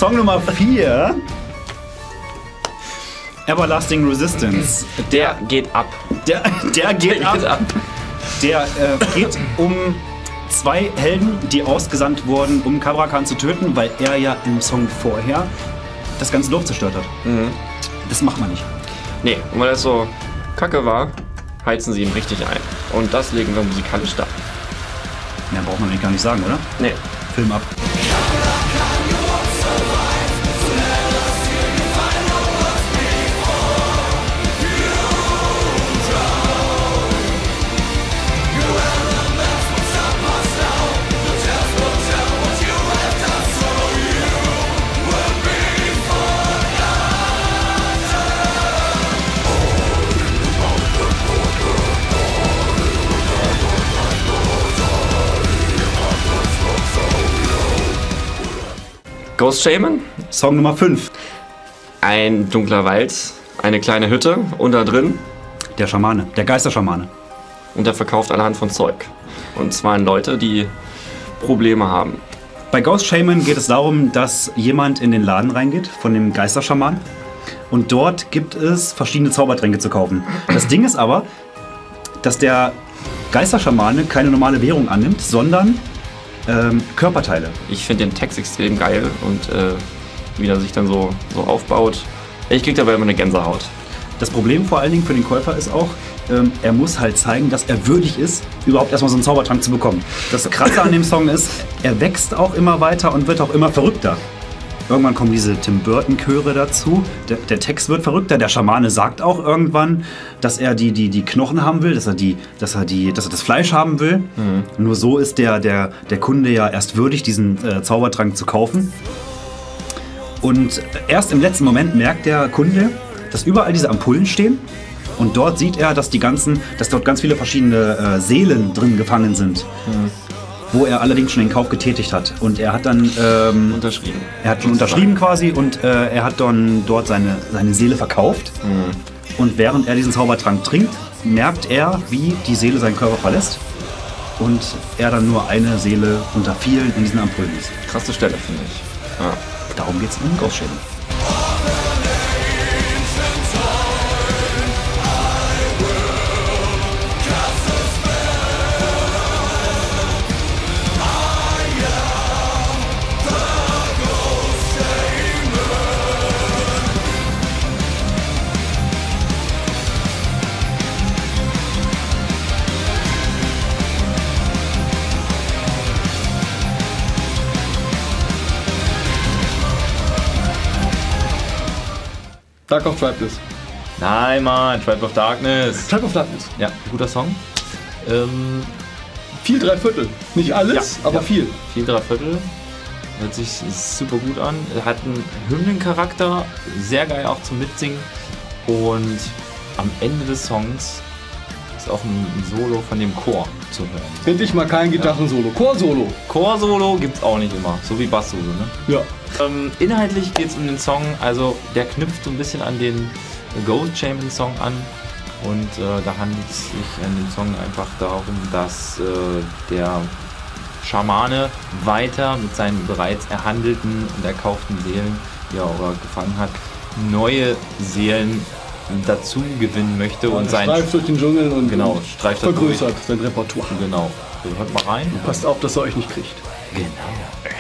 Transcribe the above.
Song Nummer 4. Everlasting Resistance. Der geht ab. Der geht ab. Der geht um 2 Helden, die ausgesandt wurden, um Cobra Khan zu töten, weil er ja im Song vorher das ganze Dorf zerstört hat. Mhm. Das macht man nicht. Nee, und weil das so kacke war, heizen sie ihn richtig ein. Und das legen wir musikalisch da. Mehr braucht man eigentlich gar nicht sagen, oder? Nee. Film ab. Ghost Shaman? Song Nummer 5. Ein dunkler Wald, eine kleine Hütte und da drin der Schamane, der Geisterschamane. Und der verkauft allerhand von Zeug. Und zwar an Leute, die Probleme haben. Bei Ghost Shaman geht es darum, dass jemand in den Laden reingeht von dem Geisterschaman und dort gibt es verschiedene Zaubertränke zu kaufen. Das Ding ist aber, dass der Geisterschamane keine normale Währung annimmt, sondern Körperteile. Ich finde den Text extrem geil und wie er sich dann so aufbaut. Ich krieg dabei immer eine Gänsehaut. Das Problem vor allen Dingen für den Käufer ist auch, er muss halt zeigen, dass er würdig ist, überhaupt erstmal so einen Zaubertrank zu bekommen. Das Krasse an dem Song ist, er wächst auch immer weiter und wird auch immer verrückter. Irgendwann kommen diese Tim Burton-Chöre dazu. Der Text wird verrückter. Der Schamane sagt auch irgendwann, dass er die Knochen haben will, dass er das Fleisch haben will. Mhm. Nur so ist der Kunde ja erst würdig, diesen Zaubertrank zu kaufen. Und erst im letzten Moment merkt der Kunde, dass überall diese Ampullen stehen. Und dort sieht er, dass dort ganz viele verschiedene Seelen drin gefangen sind. Mhm. Wo er allerdings schon den Kauf getätigt hat. Und er hat dann unterschrieben. Er hat schon unterschrieben quasi und er hat dann dort seine Seele verkauft. Mhm. Und während er diesen Zaubertrank trinkt, merkt er, wie die Seele seinen Körper verlässt. Und er dann nur eine Seele unter vielen in diesen Ampullen ist. Krasse Stelle, finde ich. Ja. Darum geht's in Ghost Shaman. Dark of Tribeless. Nein, Mann, Tribe of Darkness. Tribe of Darkness. Ja, guter Song. Viel Dreiviertel. Nicht alles, aber viel. Viel Dreiviertel. Hört sich super gut an. Hat einen Hymnencharakter, sehr geil auch zum Mitsingen. Und am Ende des Songs ist auch ein Solo von dem Chor zu hören. Endlich mal kein Gitarrensolo. Chor-Solo. Chor-Solo gibt's auch nicht immer, so wie Bass-Solo, ne? Ja. Inhaltlich geht es um den Song, also der knüpft so ein bisschen an den Ghost Shaman Song an und da handelt es sich an dem Song einfach darum, dass der Schamane weiter mit seinen bereits erhandelten und erkauften Seelen, die er auch gefangen hat, neue Seelen dazu gewinnen möchte und sein streift durch den Dschungel und streift vergrößert sein Repertoire. Genau. Also hört mal rein. Passt auf, dass er euch nicht kriegt. Genau.